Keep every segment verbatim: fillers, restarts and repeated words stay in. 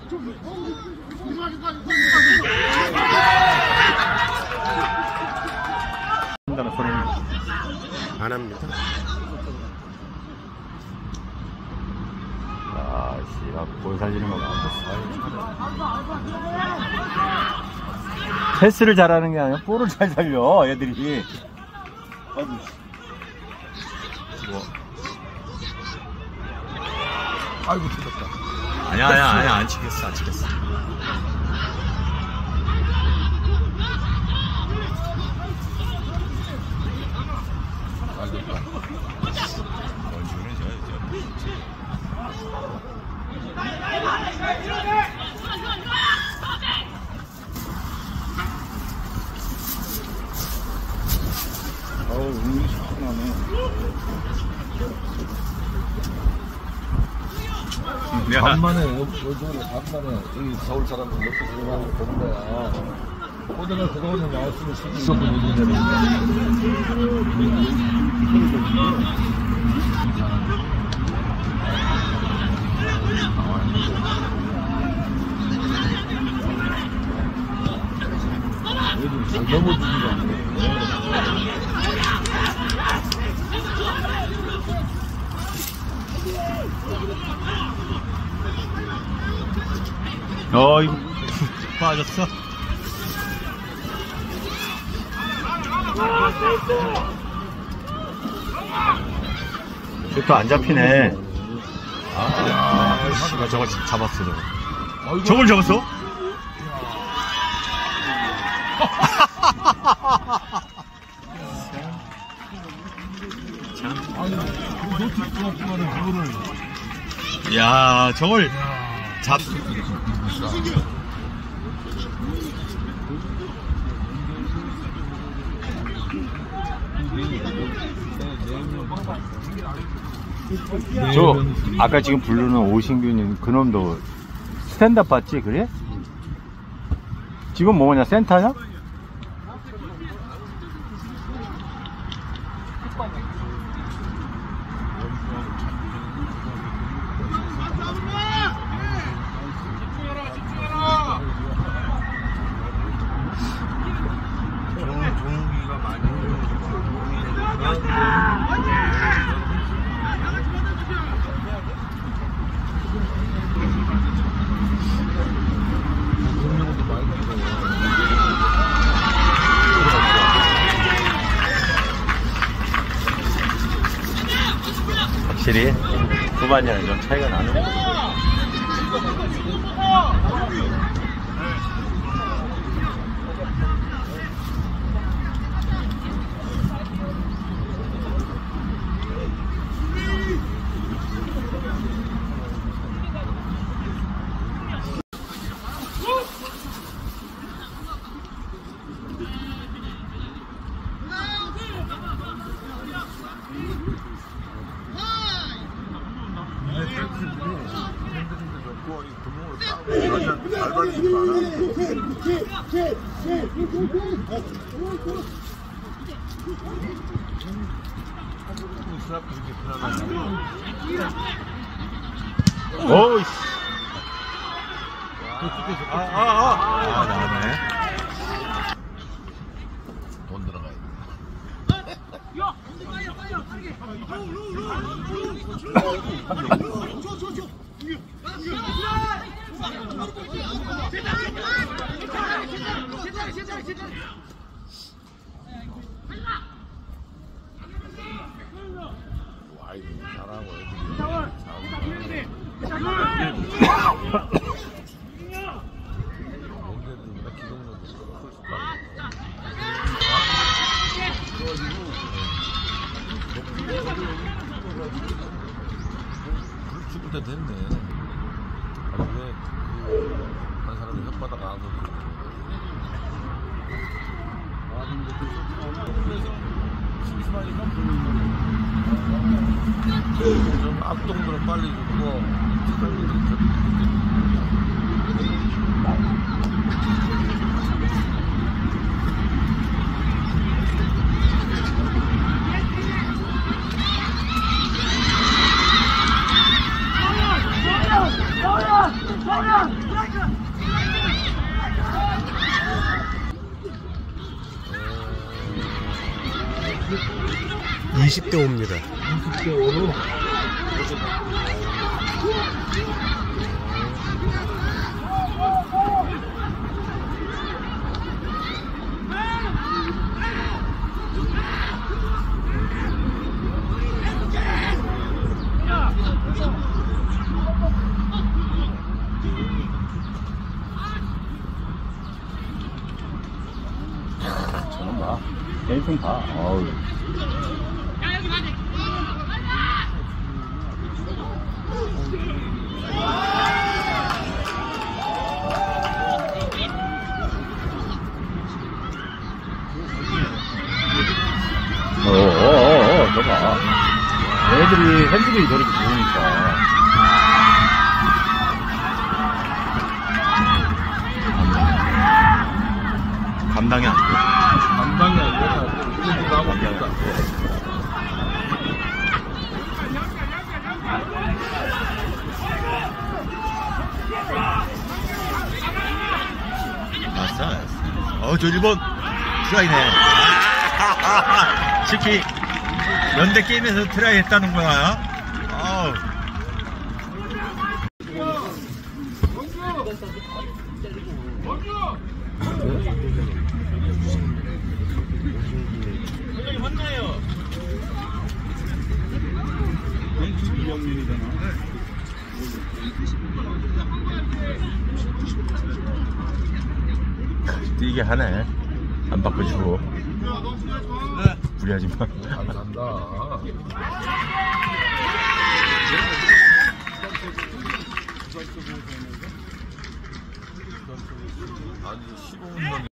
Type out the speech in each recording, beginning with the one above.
한다는 소리는 안 합니다. 아, 씨, 볼 살리는 거 같아. 패스를 잘하는 게 아니라 볼을 잘 살려, 애들이. 아이고, 뭐. 아이고, 튀겼다. 아니야, 아니야, 아니야, 안 치겠어, 안 치겠어. 원주는 저, 어우, 운이 시원하네. 간만에, 요즘에 간만에, 이 서울 사람들 이렇게 들어가는 거 보는 거야. 호드는 그동안에 나왔으면 있었던 일인데. 얘들 잘 넘어지지가 않네. 어, 이거 빠졌어. 저것도 안 잡히네. 아, 씨가 저거 잡았어, 저거. 저걸 잡았어? 야, 저걸 잡. 저 아까 지금 부르는 오신균이 그놈도 스탠드업 봤지? 그래? 지금 뭐냐, 센터야? 종기가 많이 확실히 후반이랑 좀 차이가 나네. 오이씨. 아, 아, 아. 아, 나네. 돈 들어가야 돼. 와이드 잘하고 애들이 몬데들보다 기동력이 훨씬 불 죽을 때 됐네. 아니 왜그한 사람이 혓바닥 안 오고 좀 악동들은 빨리 죽고 사람들은 저 이십 대 오입니다. 이십 대 오로. 저는 봐. 게임 봐. 어우. 어어어어, 저봐. 애들이, 핸들이 저렇게 좋으니까. 감당이 안 돼. 감당이 안 되나. 이게 나하고 없다. 아싸. 어, 저 일본 트라이네. 특히 연대 게임에서 트라이 했다는 거야. 아우. 뛰게 하네. 안 바꿔주고. 무리하지 마. 안 간다. 아니 십오 분만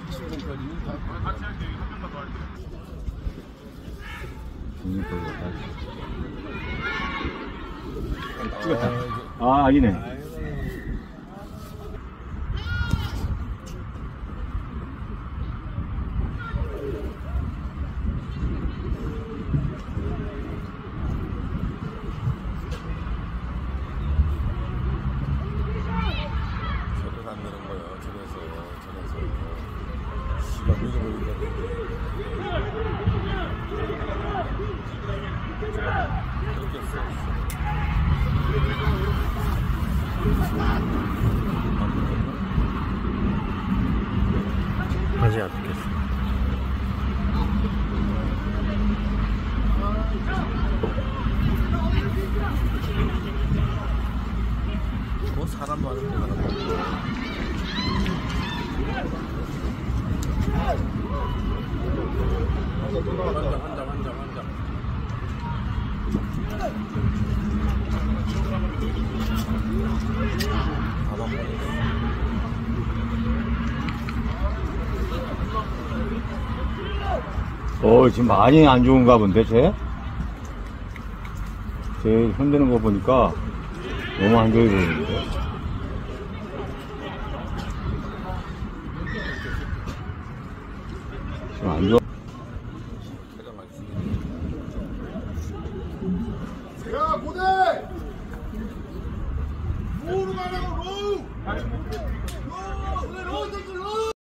찍었다. 아, 아니네. 저를 안 내는 거야. 저래서 저래서 씨가 믿어버린다. 그렇게 했어. 다시 안 듣겠어. 뭐 사람 많은 데 가라. 한장 한 장 한 장. 어, 지금 많이 안 좋은가 본데, 쟤? 쟤 흔드는 거 보니까 너무 안 좋아 보이는데. 지금 안 좋아. 야, 고대! 로우로 가라고, 로우! 로우! 그래, 로우 땡겨, 로우!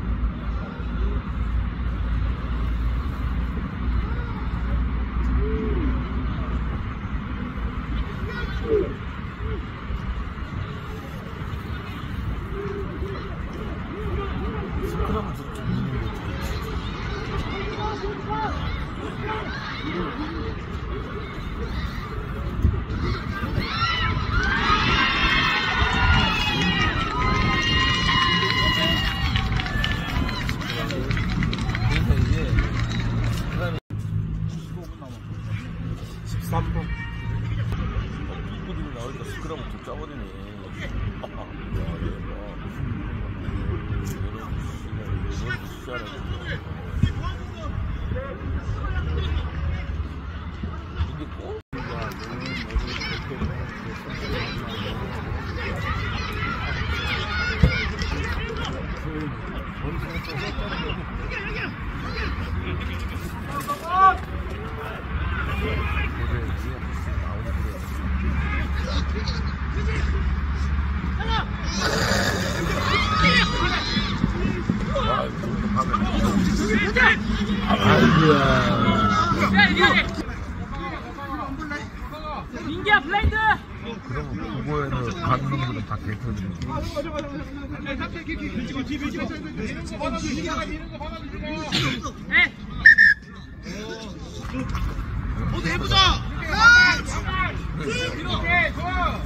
십삼 분. 삐꾸들이 나오니까 스크럼을 좀 짜버리네. 야, 얘 뭐. 얘는 씨가, 이게 꼭? 민기야 블라인드. 그럼 그거에는 간 놈들은 다 대표들이. 네. 어, 내보자. 이렇게 좋아.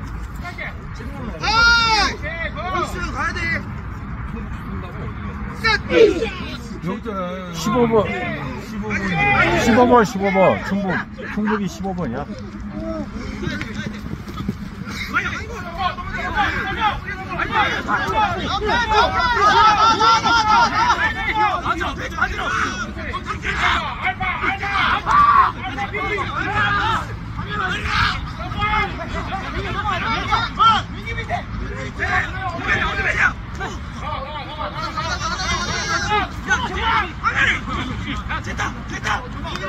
아! 보스는 가야 돼. 여기잖아. 십오 번. 십오 번. 십오 번, 십오 번. 충북, 충북이 십오 번이야. 됐다, 됐다.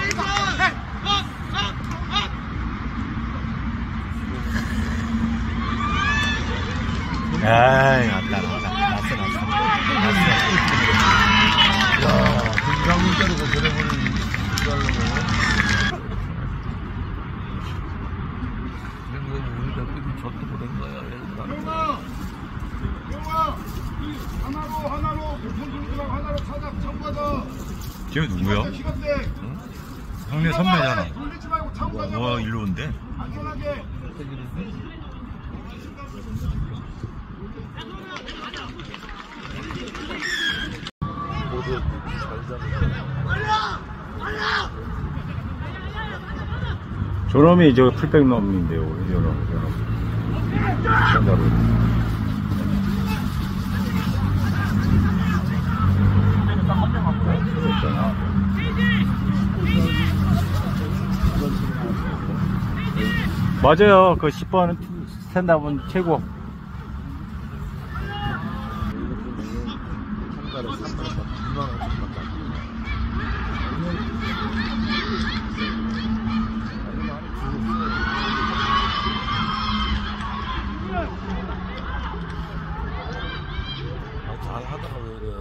에이, 났다, 났다. 났어, 났어. 났어. 야, 김상훈 자르고 드래곤을 하려고. 그러면 우리가 삐비 젖도 보낸 거야. 영아, 영아, 하나로 하나로 공중들랑 하나로 찾아 청구하자. 쟤 누구야? 시간대. 형네 선배잖아. 돌리지 말고 청구하자. 뭐, 일로 온대? 안전하게. 모두 잘 잡는. 저놈이 저 풀백 놈인데요, 저놈, 저놈. 전자로. 맞아요. 그 십 번 스탠드업은 최고. 한 달에 삼만 원, 이만 원 정도밖에 안 아, 잘 하다가 왜 그래.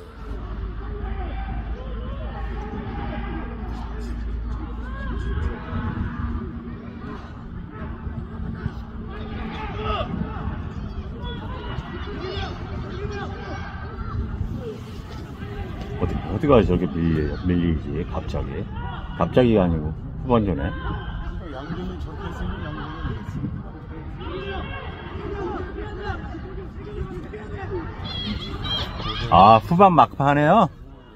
어디, 어디가 저렇게 밀리, 밀리지, 갑자기? 갑자기가 아니고, 후반 전에. 양준이 저렇게 쓰면 양준이 아, 후반 막판에요?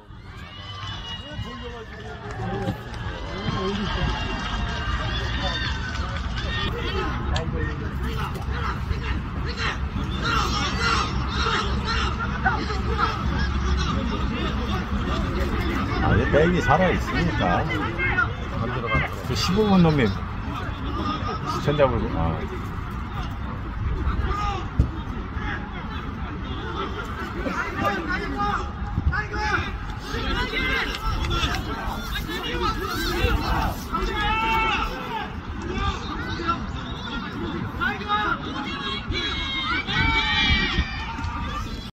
아, 이 백이 살아있으니까. 안 들어가는 거. 그 십오 번 놈이 스탠드업을, 아. 나이가! 나이가!